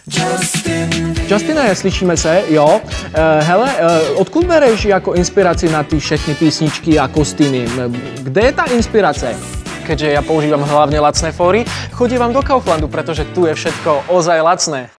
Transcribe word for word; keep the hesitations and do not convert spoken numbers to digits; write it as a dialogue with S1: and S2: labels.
S1: Justin.
S2: Justina, slyšíme se, jo. Uh, hele, uh, odkud bereš jako inspiraci na ty všechny písničky a kostýmy? Kde je ta inspirace?
S3: Keďže ja používam hlavne lacné fóry, chodívam do Kauflandu, pretože tu je všetko ozaj lacné.